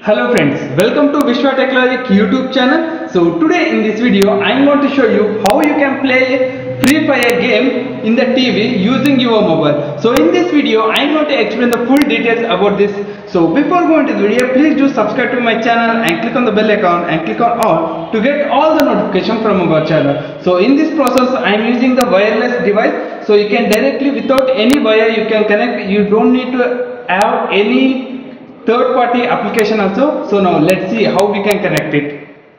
Hello friends, welcome to Vishwa Technologic YouTube channel. So today in this video I am going to show you how you can play Free Fire game in the TV using your mobile. So in this video I am going to explain the full details about this. So before going to the video, please do subscribe to my channel and click on the bell icon and click on all to get all the notification from our channel. So in this process I am using the wireless device, so you can directly without any wire you can connect. You don't need to have any third party application also. So now let's see how we can connect it.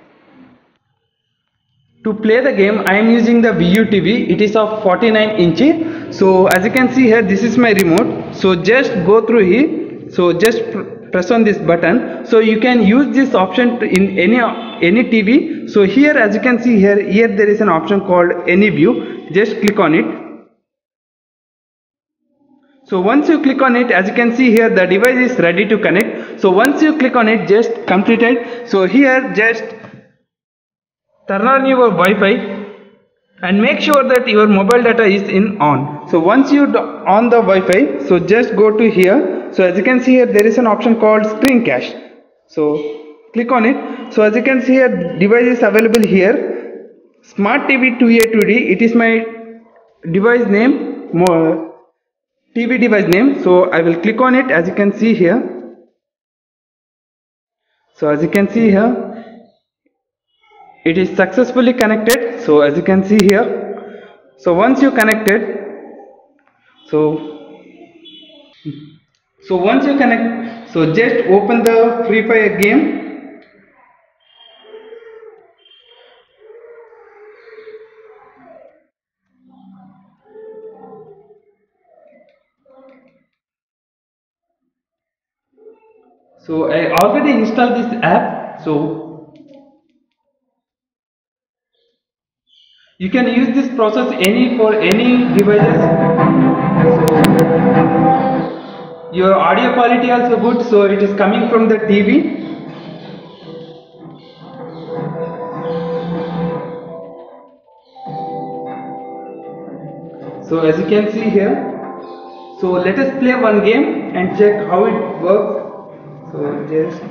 To play the game I am using the VU TV. It is of 49 inches. So as you can see here, this is my remote. So just go through here. So just press on this button. So you can use this option in any TV. So here as you can see here there is an option called any view. Just click on it. So once you click on it, as you can see here, the device is ready to connect. So once you click on it, just completed. So here just turn on your Wi-Fi and make sure that your mobile data is on. So once you on the Wi-Fi, so just go to here. So as you can see here, there is an option called screen cache. So click on it. So as you can see here, device is available here. Smart TV 2A2D. It is my device name. TV device name. So I will click on it. As you can see here, so as you can see here, it is successfully connected. So as you can see here, so once you connected, so once you connect, so just open the Free Fire game. So I already installed this app. So you can use this process for any devices. So your audio quality also good. So it is coming from the TV. So as you can see here, so let us play one game and check how it works. So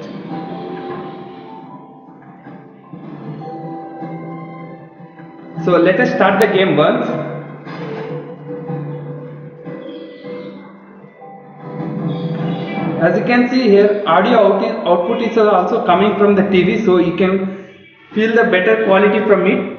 let us start the game once. As you can see here, audio output is also coming from the TV, so you can feel the better quality from it.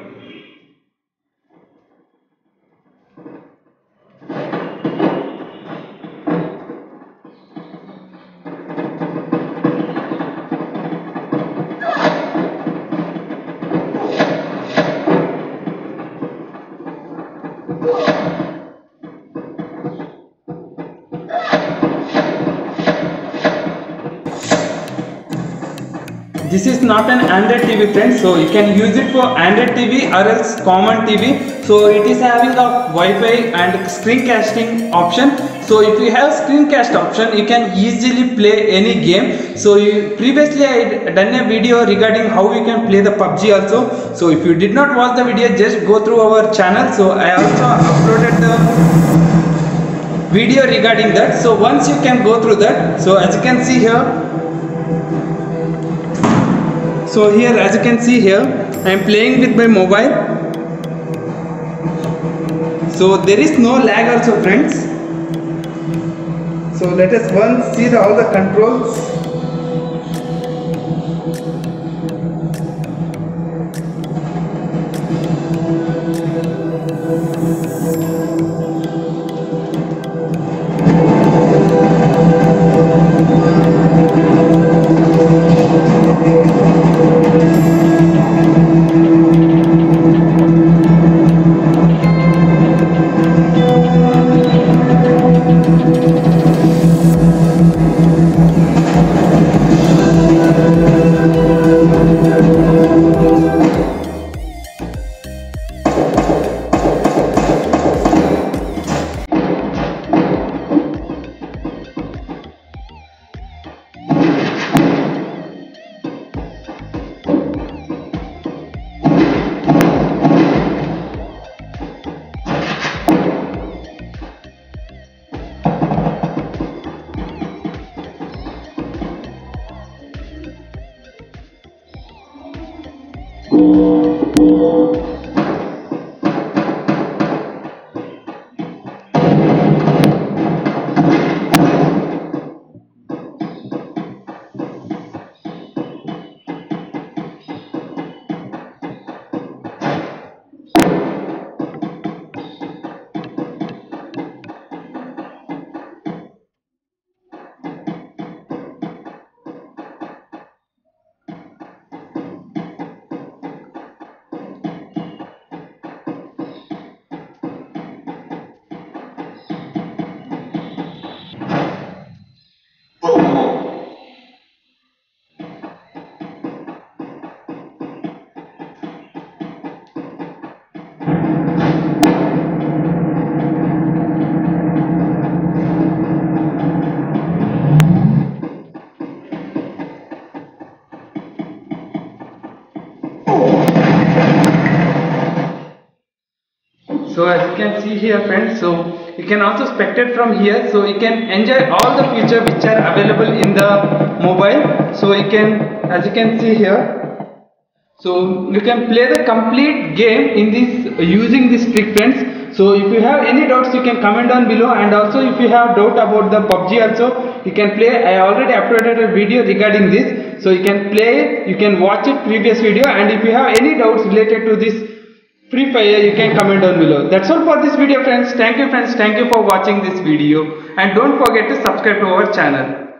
This is not an Android TV friends, so you can use it for Android TV or else common TV. So it is having a Wi-Fi and screen casting option. So if you have screen cast option, you can easily play any game. So previously I done a video regarding how you can play the PUBG also. So if you did not watch the video, just go through our channel. So I also uploaded the video regarding that. So once you can go through that. So as you can see here, so here as you can see here, I am playing with my mobile. So there is no lag also friends. So let us once see all the controls. here friends, so you can also spectate from here, so you can enjoy all the features which are available in the mobile. So you can, as you can see here, so you can play the complete game in this using this trick friends. So if you have any doubts, you can comment down below, and also if you have doubt about the PUBG also, you can play. I already uploaded a video regarding this, so you can play, you can watch it previous video, and if you have any doubts related to this Free Fire, you can comment down below. That's all for this video friends. Thank you friends, thank you for watching this video, and don't forget to subscribe to our channel.